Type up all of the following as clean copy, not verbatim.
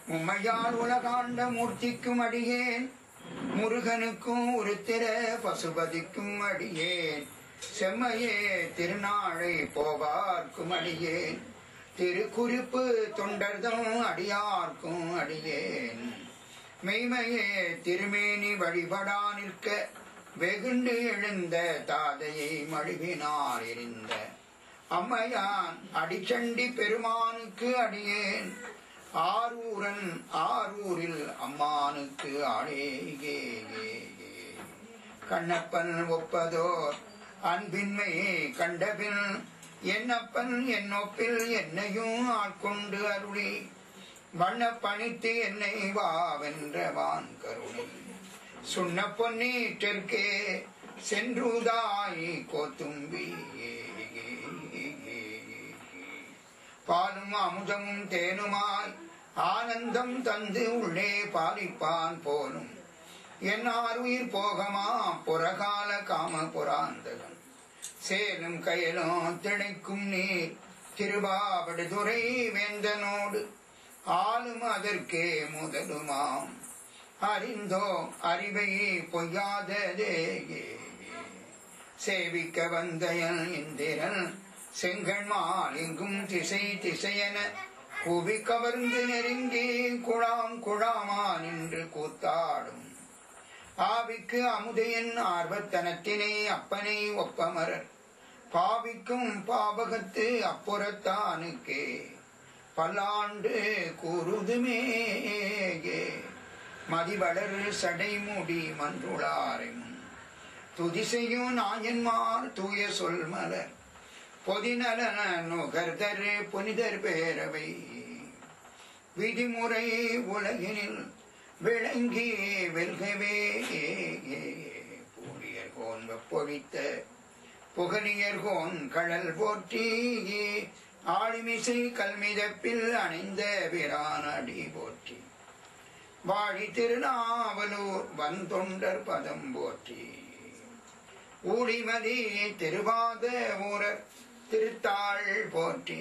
உம்மையால் உலகாண்ட மூர்த்திக்கும் அடியேன், முருகனுக்கும் உருத்திர பசுபதிக்கும் அடியேன், செம்மையே திருநாளை போவார்க்கும் அடியேன், திருக்குறிப்பு தொண்டர்தம் அடியார்க்கும் அடியேன், மெய்மையே திருமேனி வழிபடா நிற்க வெகுண்டு எழுந்த தாதையை மழுவினார் எரிந்த அம்மையான் அடிச்சண்டி பெருமானுக்கு அடியேன், ஆரூரன் ஆரூரில் அம்மானுக்கு ஆளேகே. கண்ணப்பன் ஒப்பதோர் அன்பின்மையை கண்டபின் என்னப்பன் என்னொப்பில் என்னையும் ஆட்கொண்டு அருளி வண்ண பணித்து என்னை வாவென்றவான் கருணை சுண்ண பொன்னீற்றற்கே சென்றுதாய் கோத்தும்பி. பாலும் அமுதமும் தேனுமாய் ஆனந்தம் தந்து உள்ளே பாலிப்பான் போலும் என்னாருயிர் போகமா புறகால காம புராந்தகம் சேலும் கயலும் திளைக்கும் நீர் திருவாவடுதுறை வேந்தனோடு ஆளும் அதற்கே முதலுமாம் அறிந்தோம் அறிவை பொய்யாததே. சேவிக்க வந்தயன் இந்திரன் செங்கண்மால் எங்கும் திசை திசையென கூவி கவர்ந்து நெருங்கி குழாம் குழாமா நின்று கூத்தாடும் ஆவிக்கு அமுதையன் ஆர்வத்தனத்தினை அப்பனை ஒப்பமரர் பாவிக்கும் பாவகத்து அப்புறத்தானுக்கே பல்லாண்டு கூறுதுமே. மதிவளர் சடைமுடி மன்றுளாரும் துதிசையும் நாயன்மார் தூய சொல் மலர் பொதிநல நுகர்தர் புனிதர் பேரவை விதிமுறை உலகினில் விளங்கி வெல்கவே. பூழியர்கோன் வெப்பொழித்த புகழியர்கோன் கடல் போற்றி ஆழிமிசை கல்மிதப்பில் அணைந்த பிரானடி போற்றி வாழி திருநாவலூர் வந்தொண்டர் பதம் போற்றி ஊழிமதி திருவாத ஊரர் திருத்தாள் போற்றி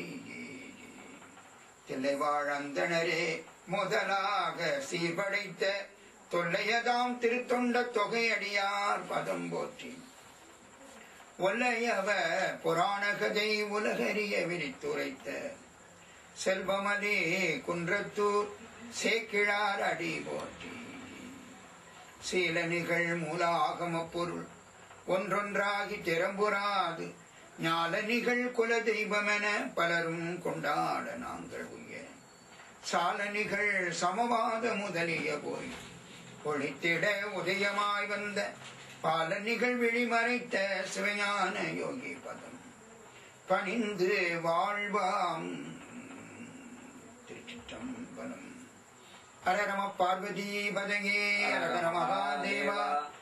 தில்லைவாழந்தனரே முதலாக சீர்படைத்த தொல்லையதாம் திருத்தொண்ட தொகையடியார் பதம் போற்றி ஒல்லையவ புராண கதை உலகறிய விரித்துரைத்த செல்வமலே குன்றத்தூர் சேக்கிழார் அடி போற்றி சீலனிகள் மூலாகம பொருள் ஒன்றொன்றாகி திறம்புறாது ஞாலனிகள் குல தெய்வமென பலரும் கொண்டாட நாங்கள் உய சாலனிகள் சமவாத முதலிய போய் ஒளித்திட உதயமாய் வந்த பாலனிகள் விழிமறைத்த சிவஞான யோகி பதம் பணிந்து வாழ்வாம். திருச்சிற்றம்பலம். ஹர நம பார்வதி பதங்கே ஹர மகாதேவா.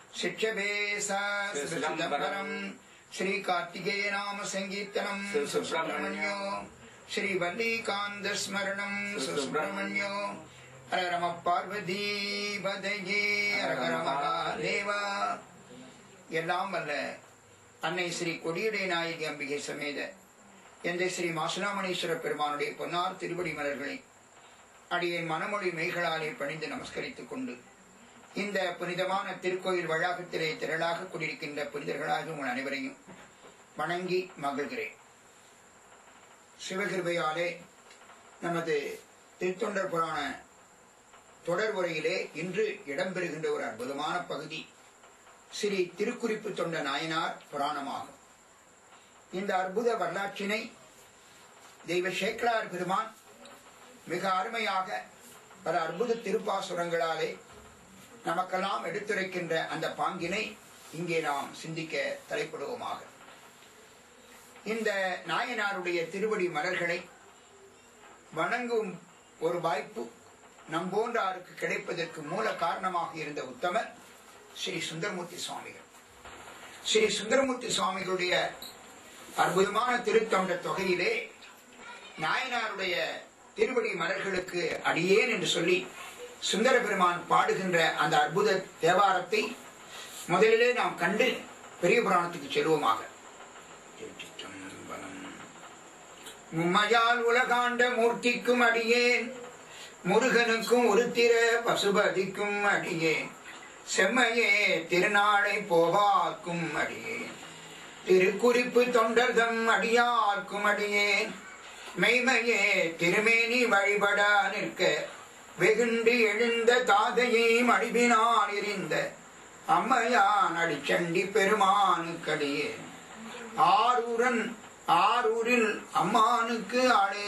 சிற்றபேசம் ஸ்ரீ கார்த்திகேய நாம சங்கீர்த்தனம் சுப்பிரமணியோ ஸ்ரீ வல்லிகாந்த ஸ்மரணம் சுப்பிரமணியோ. ஹர நம பார்வதி பதங்கே ஹர மகாதேவா. எல்லாம் வல்ல அன்னை ஸ்ரீ கொடியடை நாயகி அம்பிகை சமேத எந்த ஸ்ரீ மாசுலாமணீஸ்வர பெருமானுடைய பொன்னார் திருவடி மலர்களை அடியேன் மனமொழி மெய்களாலே பணிந்து நமஸ்கரித்துக் கொண்டு இந்த புனிதமான திருக்கோயில் வளாகத்திலே திரளாக கூடியிருக்கின்ற புனிதர்களாக உங்கள் அனைவரையும் வணங்கி மகிழ்கிறேன். சிவகிருபையாலே நமது திருத்தொண்டர் புராண தொடர் உரையிலே இன்று இடம்பெறுகின்ற ஒரு அற்புதமான பகுதி ஸ்ரீ திருக்குறிப்பு தொண்ட நாயனார் புராணமாகும். இந்த அற்புத வரலாற்றினை தெய்வ சேக்கிழார் பெருமான் மிக அருமையாக பல அற்புத திருப்பாசுரங்களாலே நமக்கெல்லாம் எடுத்துரைக்கின்ற அந்த பாங்கினை இங்கே நாம் சிந்திக்க தலைப்படுவோமாக. இந்த நாயனாருடைய திருவடி மலர்களை வணங்கும் ஒரு வாய்ப்பு நம்போன்றாருக்கு கிடைப்பதற்கு மூல காரணமாக இருந்த உத்தமர் ஸ்ரீ சுந்தரமூர்த்தி சுவாமிகள். ஸ்ரீ சுந்தரமூர்த்தி சுவாமிகளுடைய அற்புதமான திருத்தொண்ட தொகையிலே நாயனாருடைய திருவடி மலர்களுக்கு அடியேன் என்று சொல்லி சுந்தர பெருமான் பாடுகின்ற அந்த அற்புத தேவாரத்தை முதலிலே நாம் கண்டு பெரிய புராணத்துக்கு செல்வோமாக. உம்மையால் உலகாண்ட மூர்த்திக்கும் அடியேன், முருகனுக்கும் உருத்திர பசுபதிக்கும் அடியே செம்மையே திருநாளை போவார்க்கும் அடியே திருக்குறிப்பு தொண்டர்தம் அடியார்க்கும் அடியே மெய்மையே திருமேனி வழிபடா நிற்க வெகுண்டு எழுந்த தாதையை மடிவினான் எறிந்த அம்மையான் அடிச்சண்டி பெருமானுக்கடியே ஆரூரில் அம்மானுக்கு ஆளே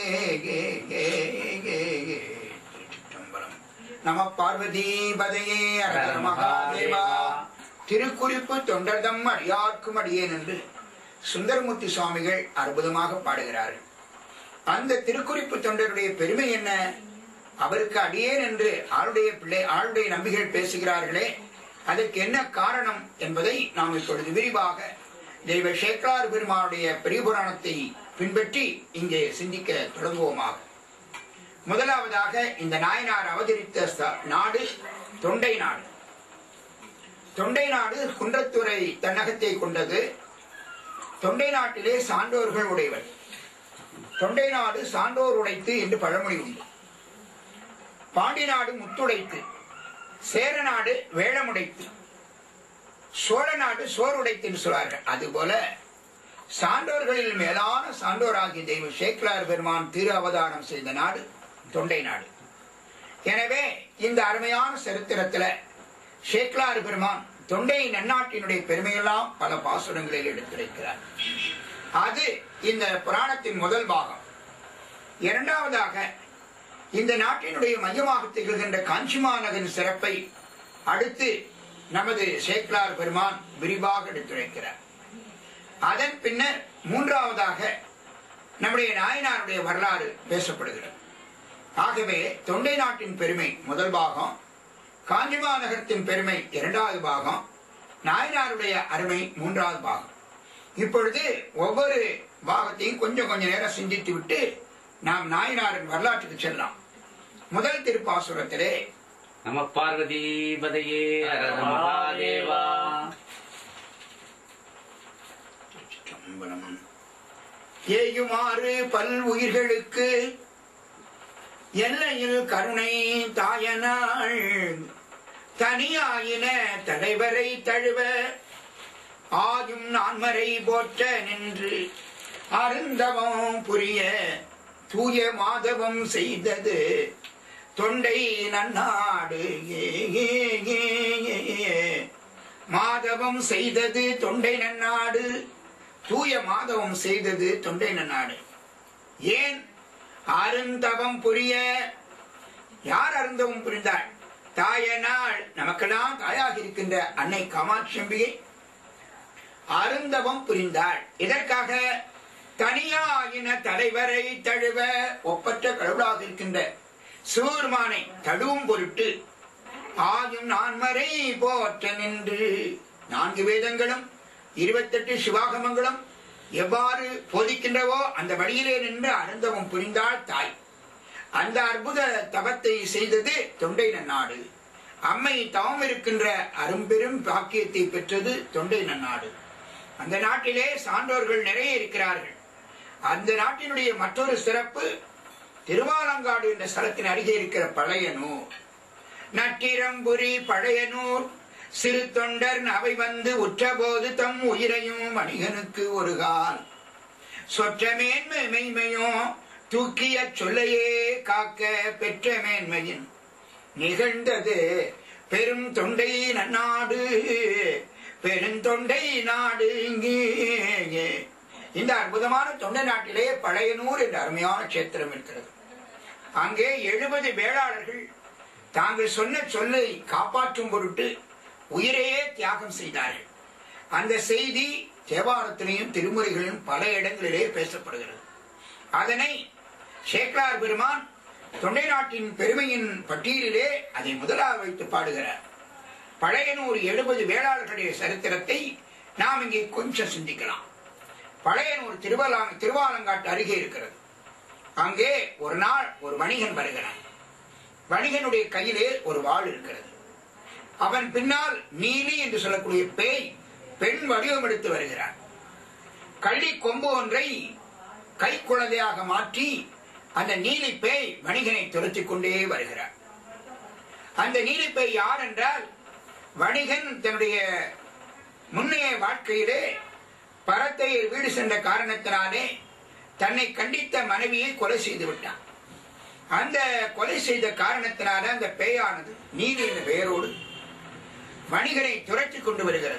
நம பார்வதி பதையே அரகர மகாதேவா. திருக்குறிப்பு தொண்டர்தம் அடியார்க்கும் அடியேன் என்று சுந்தரமூர்த்தி சுவாமிகள் அற்புதமாக பாடுகிறார்கள். அந்த திருக்குறிப்பு தொண்டருடைய பெருமை என்ன? அவருக்கு அடியேன் என்று ஆளுடைய நம்பிகள் பேசுகிறார்களே, அதற்கு என்ன காரணம் என்பதை நாம் இப்பொழுது விரிவாக தெய்வ சேக்கலார் பெருமானுடைய பெரிய புராணத்தை பின்பற்றி இங்கே சிந்திக்க தொடங்குவோமாக. முதலாவதாக இந்த நாயனார் அவதரித்த நாடு தொண்டை நாடு. தொண்டை நாடு குன்றத்துறை தன்னகத்தை கொண்டது. தொண்டை நாட்டிலே சான்றோர்கள் உடையவர். தொண்டை நாடு சான்றோர் உடைத்து என்று பழமொழி உண்டு. பாண்டி நாடு முத்துடைத்து, சேர நாடு வேளமுடைத்து, சோழ நாடு சோறுடைத்து என்று சொல்வார்கள். அதுபோல சான்றோர்களில் மேலான சான்றோராகிய தெய்வ சேக்கலார் பெருமான் திரு அவதாரம் செய்த நாடு தொண்டை நாடு. எனவே இந்த அருமையான சரித்திரத்தில் சேக்கலார் பெருமான் தொண்டை நன்னாட்டினுடைய பெருமையெல்லாம் பல பாசுரங்களில் எடுத்துரைக்கிறார். அது இந்த புராணத்தின் முதல் பாகம். இரண்டாவதாக இந்த நாட்டினுடைய மையமாக திகழ்கின்ற காஞ்சி மாநகரின் சிறப்பை அடுத்து நமது சேக்கலார் பெருமான் விரிவாக எடுத்துரைக்கிறார். அதன் பின்னர் மூன்றாவதாக நம்முடைய நாயனாருடைய வரலாறு பேசப்படுகிறது. ஆகவே தொண்டை நாட்டின் பெருமை முதல் பாகம், காஞ்சி மாநகரத்தின் பெருமை இரண்டாவது பாகம், நாயனாருடைய அருமை மூன்றாவது பாகம். இப்பொழுது ஒவ்வொரு பாகத்தையும் கொஞ்சம் நேரம் சிந்தித்து விட்டு நாம் நாயனாரின் வரலாற்றுக்கு செல்லலாம். முதல் திருப்பாசுரத்திலே நம பார்வதி பதையே மகாதேவா. ஏயுமாறு பல் உயிர்களுக்கு எல்லையில் கருணை தாயனாள் தனியாயின தலைவரை தழுவ ஆயும் நான்மறை போற்ற நின்று அருந்தவம் புரிய தூய மாதவம் செய்தது தொண்டை நன்னாடு. மாதவம் செய்தது தொண்டை நன்னாடு, தூய மாதவம் செய்தது தொண்டை நன்னாடு. ஏன் அருந்தவம் புரிய? யார் அருந்தவம் புரிந்தாள்? தாயனாள், நமக்கெல்லாம் தாயாக இருக்கின்ற அன்னை காமாட்சி அம்பிகை அருந்தவம் புரிந்தாள். இதற்காக தனியாயின தலைவரை தழுவ, ஒப்பற்ற கடவுளாக இருக்கின்ற சிவபெருமானை தழுவும் பொருட்டு ஆயும் நான்மறை போற்ற நின்று, 4 வேதங்களும் 28 சிவாகமங்களும் எவ்வாறு போதிக்கின்றவோ அந்த வழியிலே நின்று அருந்தவம் புரிந்தாள் தாய். அந்த அற்புத தவத்தை செய்தது தொண்டை நன்னாடு. அம்மை தவம் இருக்கின்ற அரும்பெரும் பாக்கியத்தை பெற்றது தொண்டை நன்னாடு. அந்த நாட்டிலே சான்றோர்கள் நிறைய இருக்கிறார்கள். அந்த நாட்டினுடைய மற்றொரு சிறப்பு திருவாலங்காடு என்ற ஸ்தலத்தின் அருகே இருக்கிற பழையனூர். நட்டிரம்புரி பழையனூர் சிறு தொண்டர் அவை வந்து உற்றபோது தம் உயிரையும் வணிகனுக்கு ஒரு கால் சொற்ற மேன்மை மெய்மையும் தூக்கிய சொல்லையே காக்க பெற்ற மேன்மையின் நிகழ்ந்தது பெரும் தொண்டை நன்னாடு. பெருந்தொண்டை நாடு இங்கே. இந்த அற்புதமான தொண்டை நாட்டிலே பழையனூர் என்ற அருமையான கஷேத்திரம் இருக்கிறது. அங்கே 70 வேளாளர்கள் தாங்கள் சொன்ன சொல்லை காப்பாற்றும் பொருட்டு உயிரையே தியாகம் செய்தார்கள். அந்த செய்தி தேவாரத்திலையும் திருமுறைகளிலும் பல இடங்களிலே பேசப்படுகிறது. அதனை சேக்கலார் பெருமான் தொண்டை நாட்டின் பெருமையின் பட்டியலிலே அதை முதலாக வைத்து பாடுகிறார். பழையனூர் 70 வேளாளர்களுடைய சரித்திரத்தை நாம் இங்கே கொஞ்சம் சிந்திக்கலாம். பழையனூர் திருவாலங்காட்டு அருகே இருக்கிறது. அங்கே ஒரு நாள் ஒரு வணிகன் வருகிறான். வணிகனுடைய கையிலே ஒரு வாள் இருக்கிறது. அவன் பின்னால் நீலி என்று சொல்லக்கூடிய பேய் பெண் வடிவம் எடுத்து வருகிறான். கள்ளி கொம்பு ஒன்றை கை குழந்தையாக மாற்றி அந்த நீலி பேய் வணிகனை துரத்திக் கொண்டே வருகிறார். அந்த நீலி பேய் யார் என்றால், வணிகன் தன்னுடைய முன்னைய வாழ்க்கையிலே பரத்தை வீடு சென்ற காரணத்தினாலே தன்னை கண்டித்த மனைவியை கொலை செய்து விட்டான். அந்த கொலை செய்த காரணத்தினால அந்த பேயானது நீதி என்ற பெயரோடு வணிகனை துரத்தி கொண்டு வருகிறது.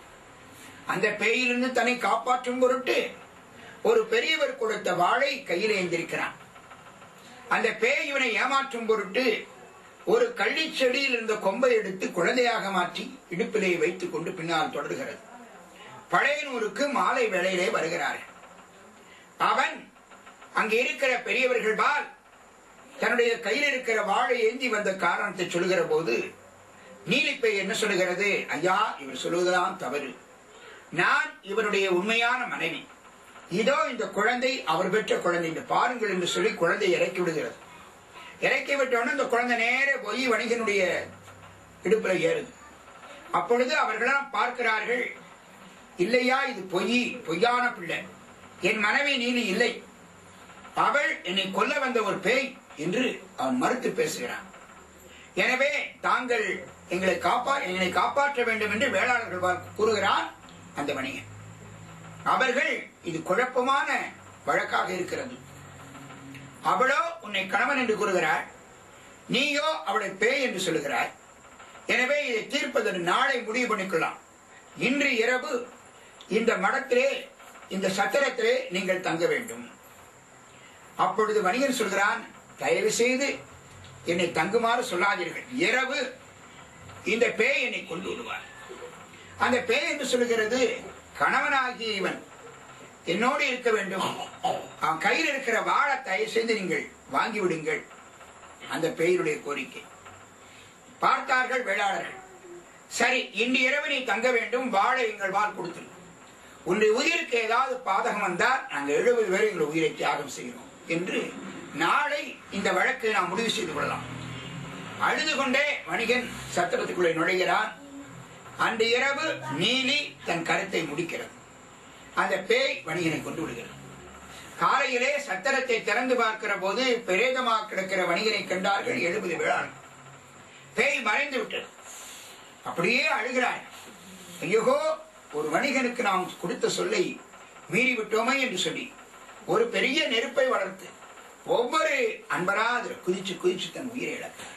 அந்த பேயிலிருந்து தன்னை காப்பாற்றும் பொருட்டு ஒரு பெரியவர் கொடுத்த வாளை கையில் ஏந்திருக்கிறான். அந்த பேய் இவனை ஏமாற்றும் பொருட்டு ஒரு கள்ளி செடியில் இருந்த கொம்பை எடுத்து குழந்தையாக மாற்றி இடுப்பிலே வைத்துக் கொண்டு பின்னால் தொடர்கிறது. பழையனூருக்கு மாலை வேளையிலே வருகிறார்கள். அவன் அங்கே இருக்கிற பெரியவர்கள் பால் தன்னுடைய கையில் இருக்கிற வாழை ஏந்தி வந்த காரணத்தை சொல்லுகிற போது நீலிப்பை என்ன சொல்லுகிறது, ஐயா, இவர் சொல்லுவதுதான் தவறு. நான் இவருடைய உண்மையான மனைவி. இதோ இந்த குழந்தை அவர் பெற்ற குழந்தை, இந்த பாருங்கள் என்று சொல்லி குழந்தை இறக்கி விடுகிறது. இறக்கி விட்டோன்னு இந்த குழந்தை நேர போய் வணிகனுடைய இடுப்புல ஏறுது. அப்பொழுது அவர்களெல்லாம் பார்க்கிறார்கள், இல்லையா, இது பொய்யான பிள்ளை, என் மனைவி நீலி இல்லை, அவள் என்னை கொல்ல வந்த ஒரு பேய் என்று அவன் மறுத்து பேசுகிறான். எனவே தாங்கள் எங்களை காப்பாற்ற வேண்டும் என்று வேளாளர்கள் கூறுகிறான் அந்த வணிகன். அவர்கள் இது குழப்பமான வழக்காக இருக்கிறது. அவளோ உன்னை கணவன் என்று கூறுகிறாள், நீயோ அவளை பேய் என்று சொல்லுகிறாய். எனவே இதை தீர்ப்பதற்கு நாளை முடிவு பண்ணிக்கொள்ளலாம். இன்று இரவு இந்த மடத்திலே, இந்த சத்திரத்திலே நீங்கள் தங்க வேண்டும். அப்பொழுது வணிகன் சொல்கிறான், தயவு செய்து என்னை தங்குமாறு சொல்லாதீர்கள், இரவு இந்த பேய் என்னை கொண்டு விடுவார். அந்த பேய் என்று சொல்லுகிறது, கணவனாகிய இவன் என்னோடு இருக்க வேண்டும், அவன் கையில் இருக்கிற வாழை தயவு செய்து நீங்கள் வாங்கிவிடுங்கள். அந்த பேயுடைய கோரிக்கை பார்த்தார்கள் வேளாளர்கள். சரி, இன்று இரவு நீ தங்க வேண்டும், வாழை எங்கள் வாழ் கொடுத்து, உன்னுடைய உயிருக்கு ஏதாவது பாதகம் வந்தால் நாங்கள் 70 பேர் எங்கள் உயிரை தியாகம் செய்கிறோம் என்று நாளை இந்த வழக்கை நாம் முடிவு செய்து கொள்ளலாம். அழுது கொண்டே வணிகன் சத்திரத்துக்குள்ளே நுழைகிறான். அன்று இரவு நீலி தன் கருத்தை முடிக்கிறது. அந்த பேய் வணிகனை கொண்டு விடுகிறது. காலையிலே சத்திரத்தை திறந்து பார்க்கிற போது பிரேதமாக கிடக்கிற வணிகனை கண்டார்கள் 70 வேளாளர்கள். பேய் மறைந்து விட்டது. அப்படியே அழுகிறார், ஐயோ, ஒரு வணிகனுக்கு நாம் கொடுத்த சொல்லை மீறி விட்டோமே என்று சொல்லி ஒரு பெரிய நெருப்பை வளர்த்து ஒவ்வொரு அன்பரா குதிச்சு குதிச்சு தன் உயிரை இழக்கிறார்.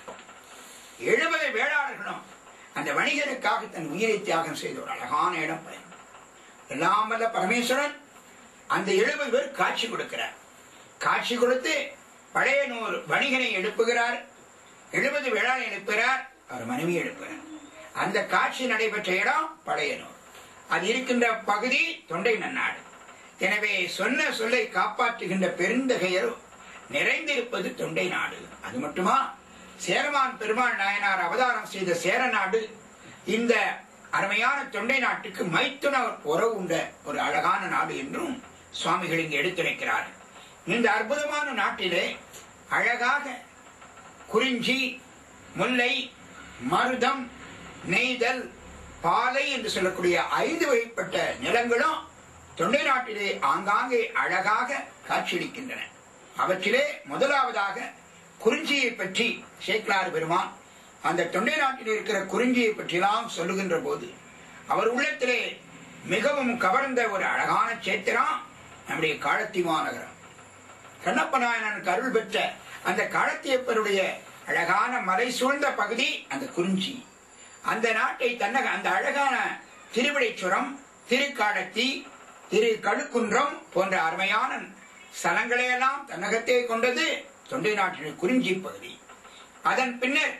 70 வேளாளர்களும் அந்த வணிகனுக்காக தன் உயிரை தியாகம் செய்த ஒரு அழகான இடம் பயணம். எல்லாம் வல்ல பரமேஸ்வரன் அந்த 70 பேர் காட்சி கொடுக்கிறார். காட்சி கொடுத்து பழையனூர் வணிகனை எழுப்புகிறார், 70 வேளாளை எழுப்புகிறார், அவர் மனைவி எழுப்புகிறார். அந்த காட்சி நடைபெற்ற இடம் பழையனூர். அது இருக்கின்ற பகுதி தொண்டை நன்னாடு. எனவே சொன்ன சொல்லை காப்பாற்றுகின்ற பெருந்தகையர் நிறைந்திருப்பது தொண்டை நாடு. அது மட்டுமா, சேரமான் பெருமாள் நாயனார் அவதாரம் செய்த சேர நாடு இந்த அருமையான தொண்டை நாட்டுக்கு மைத்துன உறவு உண்ட ஒரு அழகான நாடு என்றும் சுவாமிகள் இங்கு எடுத்துரைக்கிறார். இந்த அற்புதமான நாட்டிலே அழகாக குறிஞ்சி, முல்லை, மருதம், நெய்தல், பாலை என்று சொல்லக்கூடிய 5 வகைப்பட்ட நிலங்களும் தொண்டை நாட்டிலே ஆங்காங்கே அழகாக காட்சியளிக்கின்றன. அவற்றிலே முதலாவதாக குறிஞ்சியை பற்றி சேக்கிழார் பெருமான் அந்த தொண்டை நாட்டில் இருக்கிற குறிஞ்சியை பற்றிலாம் சொல்லுகின்ற போது அவர் உள்ளத்திலே மிகவும் கவர்ந்த ஒரு அழகான சேத்திரம் நம்முடைய காளத்தி மாநகரம். கண்ணப்ப நாயனனுக்கு அருள் பெற்ற அந்த காளத்தியப்பருடைய அழகான மலை சூழ்ந்த பகுதி அந்த குறிஞ்சி. அந்த நாட்டை அந்த அழகான திருவிடைச்சுரம், திருக்காடத்தி, திரு கழுக்குன்றம் போன்ற அருமையான ஸ்தலங்களையெல்லாம் தன்னகத்தே கொண்டது தொண்டை நாட்டின் குறிஞ்சி பகுதி. அதன் பின்னர்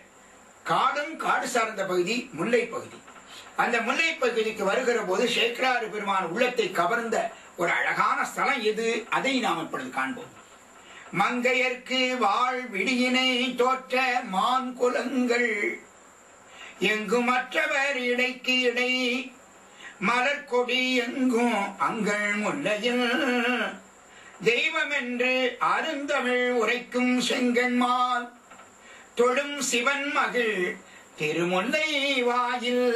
காடு சார்ந்த பகுதி முல்லை பகுதி. அந்த முல்லை பகுதிக்கு வருகிற போது சேக்கிழார் பெருமான் உள்ளத்தை கவர்ந்த ஒரு அழகான ஸ்தலம் எது, அதை நாம் இப்பொழுது காண்போம். மங்கையர்க்கு வாழ் விடியினை தோற்ற மான் குலங்கள் எங்கும் மற்றவர் இடைக்கு இடை மலர்கொடி எங்கும் அங்கள் முல்லையில் தெய்வம் என்று அருந்தமிழ் உரைக்கும் செங்கன்மால் தொடும் சிவன் மகள் திருமுல்லை வாயில்.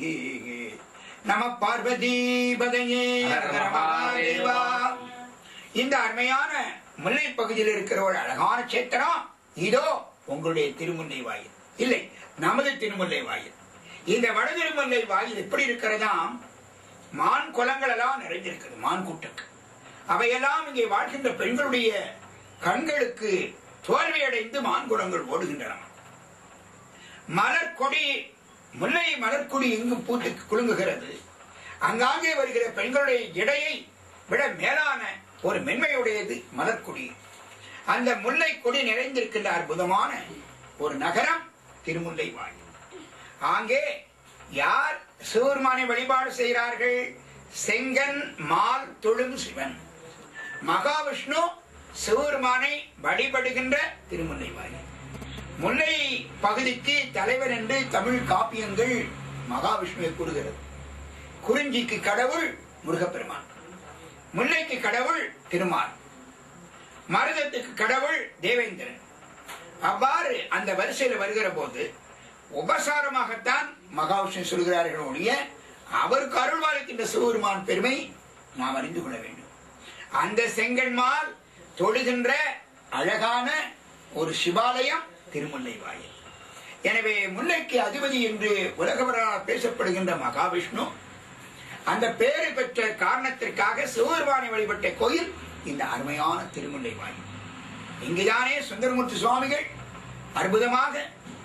நம பார்வதி பதையே. இந்த அருமையான முல்லை பகுதியில் இருக்கிற ஒரு அழகான சேத்திரம் இதோ உங்களுடைய திருமுல்லை வாயில், இல்லை நமது திருமுல்லை வாயில். இந்த வட திருமுல்லை வாயில் எப்படி இருக்கிறதா, மான் குளங்கள் எல்லாம் நிறைந்திருக்கிறது, மான் கூட்டங்கள். அவையெல்லாம் இங்கே வாழ்கின்ற பெண்களுடைய கண்களுக்கு தோல்வியடைந்து மான் குளங்கள் ஓடுகின்றன. மலர்கொடி, முல்லை மலர்கொடி எங்கு பூத்து குலுங்குகிறது. அங்காங்கே வருகிற பெண்களுடைய இடையை விட மேலான ஒரு மென்மையுடையது மலர்கொடி. அந்த முல்லை கொடி நிறைந்திருக்கின்ற அற்புதமான ஒரு நகரம் திருமுல்லை வாயில். அங்கே யார் சிவபெருமானை வழிபாடு செய்கிறார்கள்? செங்கன் மால் தொழும் சிவன் மகாவிஷ்ணு சிவபெருமானை வழிபடுகின்ற திருமுல்லை வாயில். முல்லை பகுதிக்கு தலைவர் என்று தமிழ் காப்பியங்கள் மகாவிஷ்ணுவை கூறுகிறது. குறிஞ்சிக்கு கடவுள் முருகப்பெருமான், முல்லைக்கு கடவுள் திருமால், மருதத்துக்கு கடவுள் தேவேந்திரன். அவ்வாறு அந்த வரிசையில் வருகிற போது உபசாரமாகத்தான் மகாவிஷ்ணு சொல்கிறார்கள் ஒழிய அவருக்கு அருள்வாளிக்கின்ற சிவபெருமான் பெருமை நாம் அறிந்து கொள்ள வேண்டும். அந்த செங்கன்மால் தொழுகின்ற அழகான ஒரு சிவாலயம் திருமுல்லை வாயில். எனவே முல்லைக்கு அதிபதி என்று உலகவரால் பேசப்படுகின்ற மகாவிஷ்ணு அந்த பேரு பெற்ற காரணத்திற்காக சிவபெருமானை வழிபட்ட கோயில் இந்த அருமையான திருமுல்லை வாயில். இங்குதானே சுந்தரமூர்த்தி சுவாமிகள் அற்புதமாக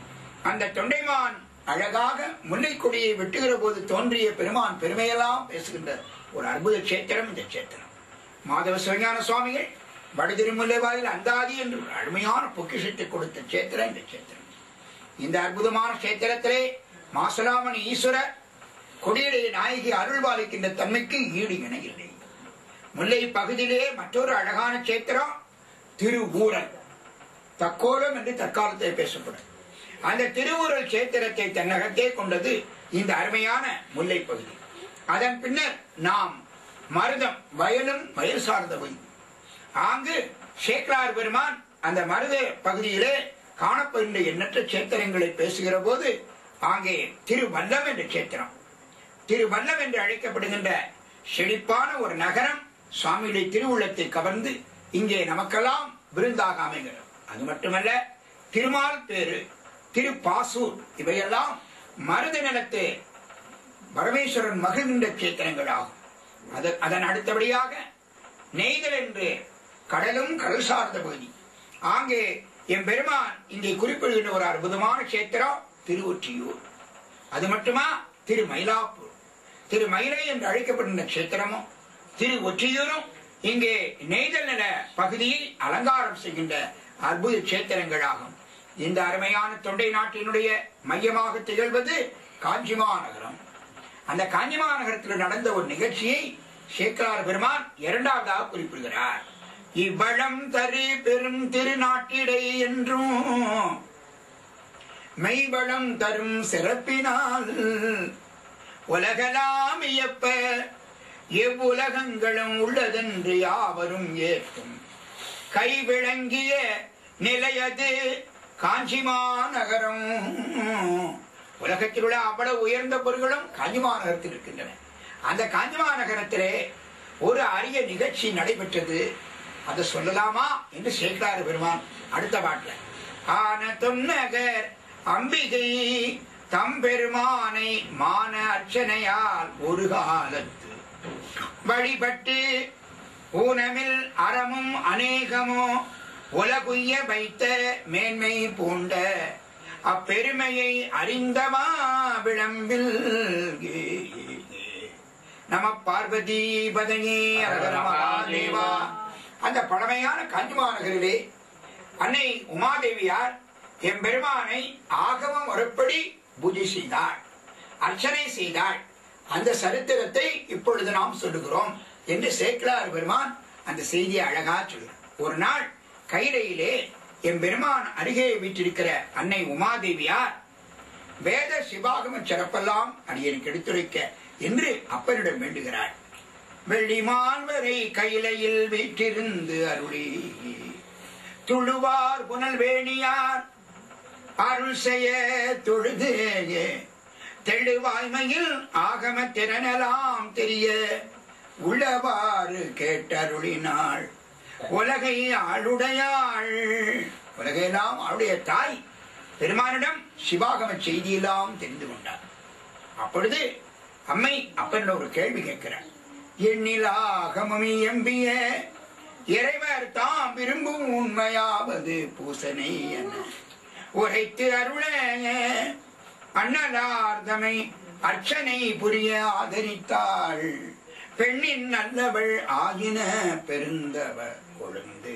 அந்த தொண்டைமான் அழகாக முல்லை கொடியை வெட்டுகிற போது தோன்றிய பெருமான் பெருமையெல்லாம் பேசுகின்ற ஒரு அற்புத கஷேத்திரம் இந்த கஷேத்திரம். மாதவ சிவஞான சுவாமிகள் வட திருமுல்லை வாயில் அந்தாதி என்று ஒரு அருமையான பொக்கிஷத்தை கொடுத்த கஷேத்திரம் இந்த கஷேத்திரம். இந்த அற்புதமான கஷேத்திரத்திலே மாசலாமணி ஈஸ்வரர் கொடியுடைய நாயகி அருள்பாலிக்கின்ற தன்மைக்கு ஈடு இணை இல்லை. முல்லை பகுதியிலே மற்றொரு அழகான கஷேத்திரம் திருவூரல், தக்கோலம் என்று தற்காலத்தில் பேசப்படும். அந்த திருவூரல் கஷேத்திரத்தை தன்னகத்தே கொண்டது இந்த அருமையான முல்லை பகுதி. அதன் பின்னர் நாம் மருதம், வயலும் வயல் சார்ந்த பகுதி. அங்கு சேக்கலார் பெருமான் அந்த மருத பகுதியிலே காணப்படுகின்ற எண்ணற்ற கஷேத்திரங்களை பேசுகிற போது அங்கே திருவல்லம் என்ற கஷேத்திரம், திருவல்லம் என்று அழைக்கப்படுகின்ற செழிப்பான ஒரு நகரம் சுவாமியுடைய திருவுள்ளத்தை கவர்ந்து இங்கே நமக்கெல்லாம் விருந்தாக அமைகிறது. அது மட்டுமல்ல, திருமால் பேரு, திருப்பாசூர் இவையெல்லாம் மருத நிலத்து பரமேஸ்வரன் மகிழ்கின்ற கஷேத்திரங்கள் ஆகும். அதன் அடுத்தபடியாக நெய்தல் என்று கடலும் கடல் சார்ந்த பகுதி. அங்கே என் பெருமான் இங்கே குறிப்பிடுகின்ற ஒரு அற்புதமான கஷேத்திரம் திருவொற்றியூர். அது மட்டுமா, திருமயிலாப்பூர், திருமயிலை என்று அழைக்கப்படுகின்ற கஷேத்திரமும் திருவொற்றியூரும் இங்கே நெய்தல் நில பகுதியை அலங்காரம் செய்கின்ற அற்புத கஷேத்திரங்கள் ஆகும். இந்த அருமையான தொண்டை நாட்டினுடைய மையமாக திகழ்வது காஞ்சி மாநகரம். அந்த காஞ்சி மாநகரத்தில் நடந்த ஒரு நிகழ்ச்சியை சேக்கலார் பெருமான் இரண்டாவதாக குறிப்பிடுகிறார். இவ்வளம் தரு பெரும் திருநாட்டிடை என்றும் மெய்வளம் தரும் சிறப்பினால் உலகலாம் இயப்ப எவ்வுலகங்களும் உள்ளதென்று யாவரும் ஏற்கும் கைவிளங்கிய நிலையது காஞ்சி மாநகரம். உலகத்தில் உள்ள அவ்வளவு உயர்ந்த பொருள்களும் காஞ்சி மாநகரத்தில் இருக்கின்றன. அந்த காஞ்சி மாநகரத்திலே ஒரு அரிய நிகழ்ச்சி நடைபெற்றது. அதை சொல்லலாமா என்று சேக்கலார் பெருமான் அடுத்த பாட்டில் ஆன தொன்னகர் அம்பிகை தம்பெருமானை மான அர்ச்சனையால் ஒரு காலத்து வழிபட்டு ஊனமில் அறமும் அநேகமோ உலகுய்ய வைத்த மேன்மை பூண்ட அப்பெருமையை அறிந்தவா விளம்பில் நம பார்வதி பதையே அரகர மகாதேவா. அந்த பழமையான காஞ்சி மாநகரிலே அன்னை உமாதேவியார் எம்பெருமானை ஆகம முறைப்படி பூஜை செய்தாள், அர்ச்சனை செய்தாள். அந்த சரித்திரத்தை இப்பொழுது நாம் சொல்லுகிறோம் என்று சேக்கலார் பெருமான் அந்த செய்தியை அழகா சொல்கிறார். ஒரு நாள் கைலையிலே எம்பெருமான் அருகே வீற்றிருக்கிற அன்னை உமாதேவியார் வேத சிவாகம சிறப்பெல்லாம் அடியனுக்கு எடுத்துரைக்க என்று அப்பனிடம் வேண்டுகிறாள். வெள்ளிமான் வரை கையிலையில் வீற்றிருந்து அருளி துளுவார் புனல் வேணியார் அருள் செய்ய தொழுது தெளிவாய்மையில் ஆகம திறனலாம் தெரிய உள்ளவாறு கேட்டருளினாள் உலகை ஆளுடையாள், உலகையெல்லாம் அவளுடைய தாய் பெருமானிடம் சிவாகம செய்தியெல்லாம் தெரிந்து கொண்டார். அப்பொழுது அம்மை அப்பன் ஒரு கேள்வி கேட்கிறார். எண்ணிலாகமி எம்பிய இறைவர் தாம் விரும்பும் உண்மையாவது பூசனை என உரைத்து அருள அண்ணலார்தமை அர்ச்சனை புரிய ஆதரித்தாள். பெண்ணின் நல்லவள் ஆகின பெருந்தவ கொழுந்து.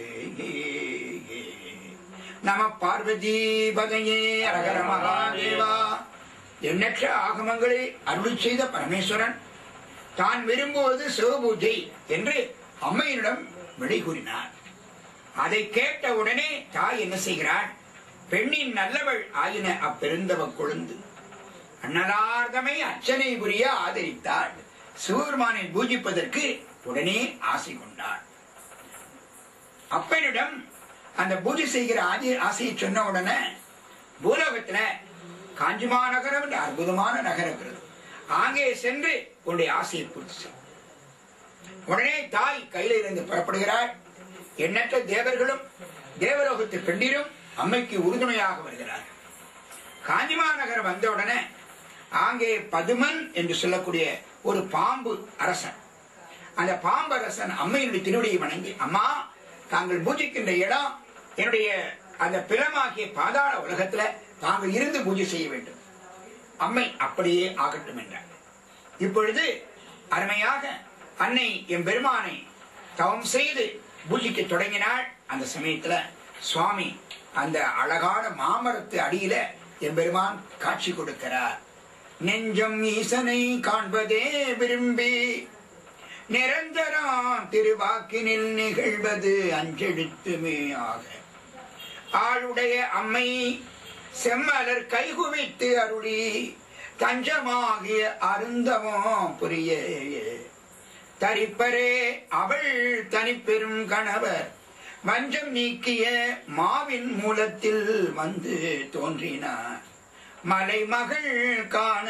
நம பார்வதி பதையே அரகர மகாதேவா. எண்ணற்ற ஆகமங்களை அருளி செய்த பரமேஸ்வரன் தான் விரும்புவது சிவபூஜை என்று அம்மையினிடம் விடை கூறினார். அதை கேட்ட உடனே தாய் என்ன செய்கிறாள்? பெண்ணின் நல்லவள் ஆகின அப்பெருந்தவ கொழுந்து அண்ணலார்தமை அர்ச்சனை புரிய ஆதரித்தாள். சிவபெருமானை பூஜிப்பதற்கு உடனே ஆசை கொண்டாள். அப்பனிடம் அந்த பூஜை செய்கிற ஆசையை சொன்ன உடனே பூலோகத்துல காஞ்சிமா நகரம் என்ற அற்புதமான நகரம் இருக்கிறது. அங்கே சென்று உன்னுடைய ஆசையை பூர்த்தி செய். உடனே தாய் கையில இருந்து புறப்படுகிறாள். எண்ணற்ற தேவர்களும் தேவலோகத்து பெண்டிரும் அம்மைக்கு உறுதுணையாக வருகிறார்கள். காஞ்சிமா நகரம் வந்த உடனே அங்கே பதுமன் என்று சொல்லக்கூடிய ஒரு பாம்பு அரசன், அந்த பாம்பு அரசன் அம்மையினுடைய திருவடியை வணங்கி, அம்மா தாங்கள் பூஜிக்கின்ற இடம் என்னுடைய அந்த பிறமாகிய பாதாள உலகத்துல தாங்கள் இருந்து பூஜை செய்ய வேண்டும். அம்மை அப்படியே ஆகட்டும் என்றார். இப்பொழுது அருமையாக அன்னை என் பெருமானை தவம் செய்து பூஜிக்க தொடங்கினாள். அந்த சமயத்துல சுவாமி அந்த அழகான மாமரத்து அடியில என் பெருமான் காட்சி கொடுக்கிறார். நெஞ்சம் ஈசனை காண்பதே விரும்பி நிரந்தரம் திருவாக்கினில் நிகழ்வது அஞ்செழுத்துமே ஆக ஆளுடைய அம்மை செம்மலர் கைகுவித்து அருளி தஞ்சமாகிய அருந்தவம் புரிய தரிப்பரே அவள் தனிப்பெரும் கணவர் வஞ்சம் நீக்கிய மாவின் மூலத்தில் வந்து தோன்றினார். மலைமகள் காண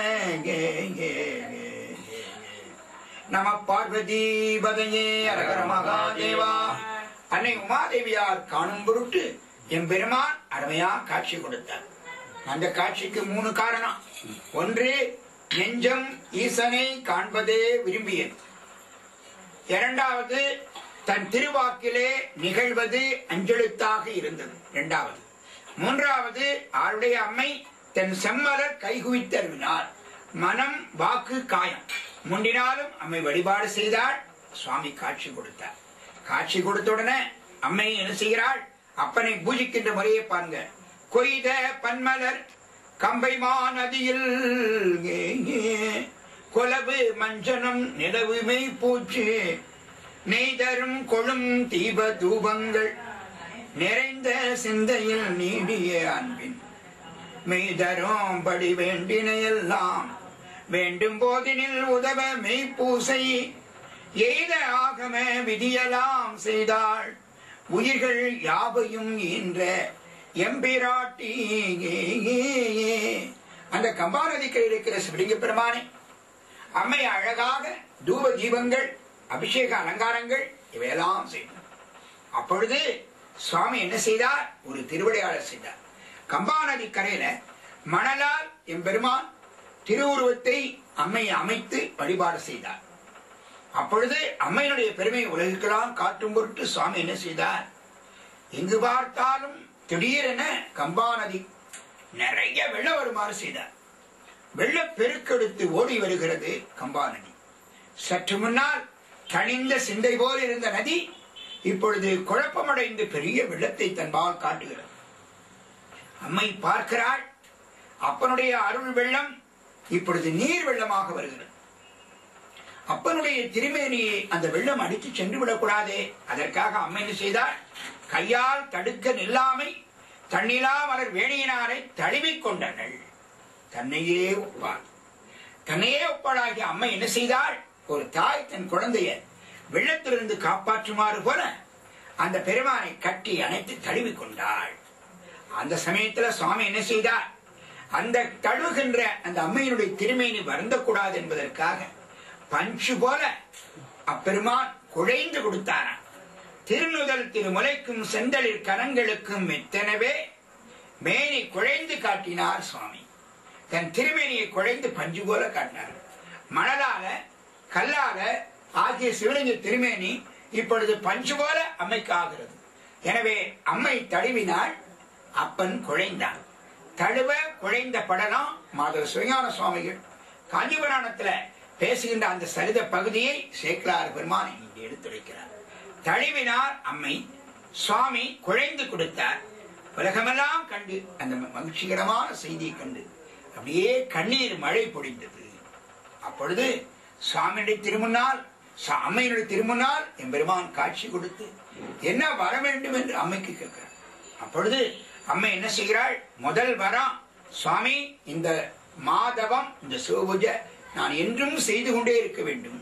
நம பார்வதி பதையே அரகர மகாதேவா. அன்னை உமாதேவியார் காணும் பொருட்டு என் பெருமான் அருமையா காட்சி கொடுத்தார். அந்த காட்சிக்கு 3 காரணம். ஒன்று, நெஞ்சம் ஈசனை காண்பதே விரும்பியது. இரண்டாவது, தன் திருவாக்கிலே நிகழ்வது அஞ்செழுத்தாக இருந்தது. இரண்டாவது. மூன்றாவது, அவருடைய அம்மை தன் செம்மலர் கைகுவித்து அருளினார். மனம் வாக்கு காயம் முண்டினாலும் அம்மை வழிபாடு செய்தாள். சுவாமி காட்சி கொடுத்தார். காட்சி கொடுத்தவுடனே அம்மை என்ன செய்கிறாள்? அப்பனை பூஜிக்கின்ற முறையை பாருங்க. கொய்த பன்மலர் கம்பைமா நதியில் கொலவு மஞ்சனம் நிலவு மெய் பூச்சு நெய்தரும் கொழும் தீப தூபங்கள் நிறைந்த சிந்தையில் நீடிய அன்பின் மெய்தரும் படி வேண்டினையெல்லாம் வேண்டும் போதினில் உதவ மெய்ப்பூசை எய்த ஆகம விதியலாம் செய்தாள். உயிர்கள் யாவையும் ஈன்ற எம்பிராட்டி. அந்த கம்பா நதிக்கு இருக்கிற சிவலிங்க பெருமானை அம்மை அழகாக தூப தீபங்கள் அபிஷேக அலங்காரங்கள் இவையெல்லாம் செய்தார். அப்பொழுது சுவாமி என்ன செய்தார்? ஒரு திருவிளையாடல் செய்தார். கம்பா நதி கரையில மணலால் எம்பெருமான் திருவுருவத்தை அம்மை அமைத்து வழிபாடு செய்தார். அப்பொழுது அம்மையினுடைய பெருமை உலகிற்கெல்லாம் காட்டும் பொருட்டு சுவாமி என்ன செய்தார்? எங்கு பார்த்தாலும் திடீரென கம்பா நதி நிறைய வெள்ளம் வருமாறு செய்தார். வெள்ள பெருக்கெடுத்து ஓடி வருகிறது கம்பா நதி. சற்று முன்னால் தனிந்த சிந்தை போல் இருந்த நதி இப்பொழுது குழப்பமடைந்து பெரிய வெள்ளத்தை தன்பால் காட்டுகிறது. அம்மை பார்க்கிறாள். அப்பனுடைய அருள் வெள்ளம் இப்பொழுது நீர் வெள்ளமாக வருகிறது. அப்பனுடைய திருமேனியை அந்த வெள்ளம் அடித்து சென்று விடக்கூடாதே, அதற்காக அம்மை என்ன செய்தார்? கையால் தடுக்க நில்லாமை தண்ணிலா மலர் வேணியினாரை தழுவிக் கொண்டனர். தன்னையே ஒப்பாள். தன்னையே ஒப்பாளாகிய அம்மை என்ன செய்தாள்? ஒரு தாய் தன் குழந்தைய வெள்ளத்திலிருந்து காப்பாற்றுமாறு போல அந்த பெருமானை கட்டி அணைத்து தழுவிக் கொண்டாள். அந்த சமயத்துல சுவாமி என்ன செய்தார்? அந்த தழுவுகின்ற அந்த அம்மையினுடைய திருமேனி வருந்தக்கூடாது என்பதற்காக பஞ்சு போல அப்பெருமான் குழைந்து கொடுத்தாராம். திருநுதல் திருமுலைக்கும் செந்தளிர் கரங்களுக்கும் எத்தனவே மேனி குழைந்து காட்டினார் சுவாமி. தன் திருமேனியை குழைந்து பஞ்சு போல காட்டினார். மணலால கல்லால ஆகிய சிவலிங்க திருமேனி இப்பொழுது பஞ்சு போல அம்மைக்கு ஆகிறது. எனவே அம்மை தழுவினாள், அப்பன் குழைந்தான். தழுவ குழைந்த படலம் மாதவ சிவஞான சுவாமிகள் காஞ்சிபுராணத்துல பேசுகின்ற அந்த சரித பகுதியை சேக்கிழார் பெருமான் இங்கே எடுத்துரைக்கிறார். தழுவினார் அம்மை, சுவாமி குழைந்து கொடுத்தார். உலகமெல்லாம் கண்டு அந்த மகிழ்ச்சிகரமான செய்தியை கண்டு அப்படியே கண்ணீர் மழை பொழிந்தது. அப்பொழுது சுவாமியுடைய திருமுன்னால், அம்மையினுடைய திருமுன்னால் எம்பெருமான் காட்சி கொடுத்து என்ன வர வேண்டும் என்று அம்மைக்கு கேட்கிறார். அப்பொழுது அம்மை என்ன செய்கிறாள்? முதல் வரம், சுவாமி இந்த மாதவம், இந்த சிவபூஜை நான் என்றும் செய்து கொண்டே இருக்க வேண்டும்.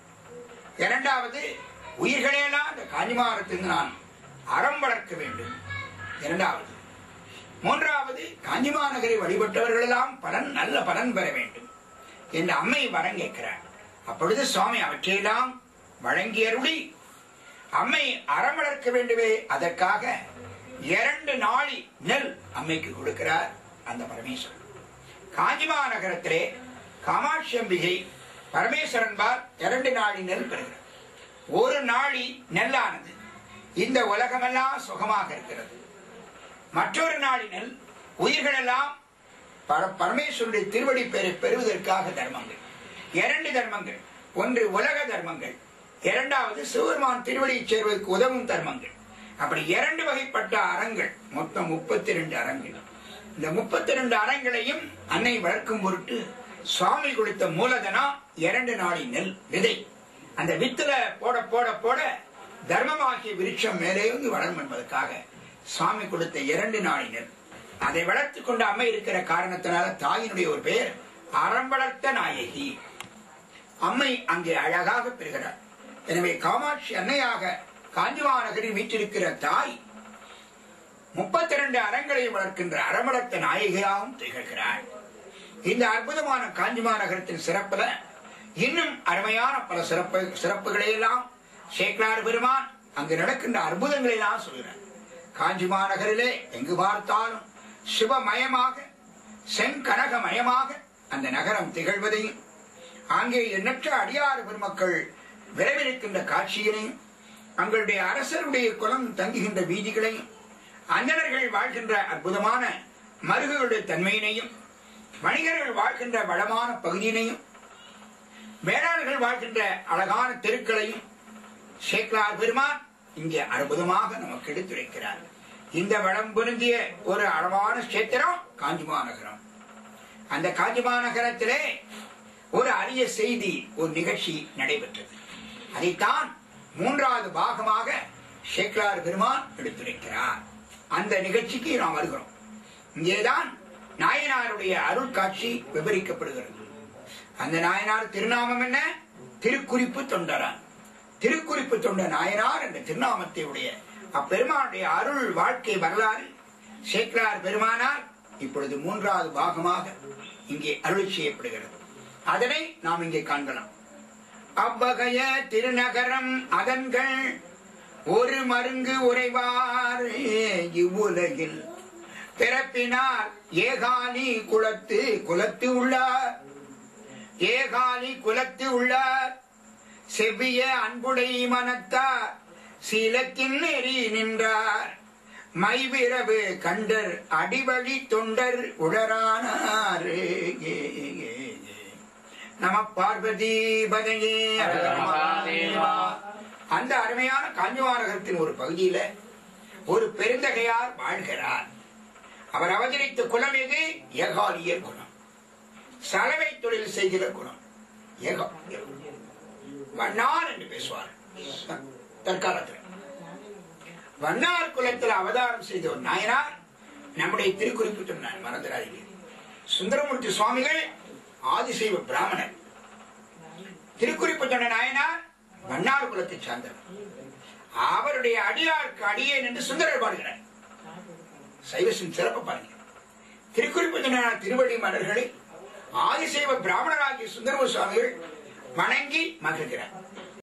இரண்டாவது, உயிர்களையெல்லாம் இந்த காஞ்சிமாரத்திலிருந்து நான் அறம் வளர்க்க வேண்டும். இரண்டாவது. மூன்றாவது, காஞ்சிமாநகரை வழிபட்டவர்கள் எல்லாம் நல்ல பலன் பெற வேண்டும் என்று அம்மை வரம் கேட்கிறார். அப்பொழுது சுவாமி அவற்றையெல்லாம் வழங்கி அருளி அம்மை அறம் வளர்க்க வேண்டுமே, அதற்காக 2 நாளி நெல் அம்மைக்கு கொடுக்கிறார் அந்த பரமேஸ்வரன். காஞ்சிமாநகரத்திலே காமாட்சி அம்பிகை பரமேஸ்வரன்பால் 2 நாளி நெல் பெறுகிறார். 1 நாளி நெல்லானது இந்த உலகமெல்லாம் சுகமாக இருக்கிறது. மற்றொரு நாளி நெல் உயிர்களெல்லாம் பரமேஸ்வருடைய திருவடி பெறுவதற்காக தர்மங்கள். 2 தர்மங்கள், ஒன்று உலக தர்மங்கள், இரண்டாவது சிவபெருமான் திருவடியை சேர்வதற்கு உதவும் தர்மங்கள். அப்படி 2 வகைப்பட்ட அறங்கள், மொத்தம் 32 அறங்கள். இந்த 32 அறங்களையும் அன்னை வளர்க்கும் பொருட்டு சுவாமி கொடுத்த மூலதனம் 2 நாளி நெல் விதை. அந்த வித்துல போட போட போட தர்மமாகிய விருட்சம் மேலே வந்து வளரும் என்பதற்காக சுவாமி கொடுத்த 2 நாளி நெல். அதை வளர்த்து கொண்ட அம்மை இருக்கிற காரணத்தினால தாயினுடைய ஒரு பெயர் அறம் வளர்த்த நாயகி. அம்மை அங்கே அழகாக பெறுகிறார். எனவே காமாட்சி அன்னையாக காஞ்சிமாநகரில் வீற்றிருக்கிற தாய் 32 அறங்களை வளர்க்கின்ற அறம் வளர்த்த நாயகியாகவும் திகழ்கிறாள். இந்த அற்புதமான காஞ்சிமாநகரத்தின் சிறப்புல இன்னும் அருமையான பல சிறப்புகளை எல்லாம் சேக்கிழார் பெருமான் அங்கு நடக்கின்ற அற்புதங்களை எல்லாம் சொல்கிறார். காஞ்சிமாநகரிலே எங்கு பார்த்தாலும் சிவமயமாக செங்கனகமயமாக அந்த நகரம் திகழ்வதையும், அங்கே எண்ணற்ற அடியார் பெருமக்கள் விரைவிருக்கின்ற காட்சியினையும், தங்களுடைய அரசருடைய குலம் தங்குகின்ற வீதிகளையும், அந்தணர்கள் வாழ்கின்ற அற்புதமான மருகுகளுடைய தன்மையினையும், வணிகர்கள் வாழ்கின்ற வளமான பகுதியினையும், வேளாளர்கள் வாழ்கின்ற அழகான தெருக்களையும் சேக்கிழார் பெருமான் இங்கே அற்புதமாக நமக்கு எடுத்துரைக்கிறார். இந்த வளம் பொருந்திய ஒரு அழகான கஷேத்திரம் காஞ்சிமாநகரம். அந்த காஞ்சிமாநகரத்திலே ஒரு அரிய செய்தி, ஒரு நிகழ்ச்சி நடைபெற்றது. அதைத்தான் 3வது பாகமாக சேக்கிழார் பெருமான் எடுத்துரைக்கிறார். அந்த நிகழ்ச்சிக்கு நாம் வருகிறோம். இங்கேதான் நாயனாருடைய அருள் காட்சி விவரிக்கப்படுகிறது. அந்த நாயனார் திருநாமம் என்ன? திருக்குறிப்பு தொண்டரான். திருக்குறிப்பு தொண்ட நாயனார் என்ற திருநாமத்தை உடைய அப்பெருமானுடைய அருள் வாழ்க்கை வரலாறு சேக்கிழார் பெருமானார் இப்பொழுது 3வது பாகமாக இங்கே அருள் செய்யப்படுகிறது. அதனை நாம் இங்கே காண்கலாம். அவ்வகைய திருநகரம் அதன்கள் ஒரு மருங்கு உறைவார் இவ்வுலகில் பிறப்பினார் ஏகாலி குலத்து உள்ளார். ஏகாலி குலத்து உள்ளார் செவ்விய அன்புடை மனத்தார் சீலத்தின் நெறி நின்றார். மைவிரவு கண்டர் அடிவழி தொண்டர் உடரானார். நம பார்வதி பதையே. அந்த அருமையான காஞ்சிமாநகரத்தின் ஒரு பகுதியில ஒரு பெருந்தகையார் வாழ்கிறார். அவர் அவதரித்த குலம் எது? ஏகாலியர் குலம். சலவை தொழில் செய்கிற குலம். வண்ணார் என்று பேசுவார். தற்காலத்தில் வண்ணார் குலத்தில் அவதாரம் செய்த ஒரு நாயனார் நம்முடைய திருக்குறிப்பு சொன்னார், மறந்துடாதீங்க. சுந்தரமூர்த்தி சுவாமிகள் ஆதிசைவ பிராமணர். திருக்குறிப்பு சொன்ன நாயனார் வண்ணார் குலத்தை சார்ந்தவர். அவருடைய அடியாருக்கு அடியேன் என்று சுந்தரர் பாடுகிறார். சைவசின் சிறப்பு பாருங்க. திருக்குறிப்பு சொன்ன திருவடி மலர்களை ஆதிசைவ பிராமணராகிய சுந்தரமூர்த்தி சுவாமிகள் வணங்கி மகிழ்கிறார்.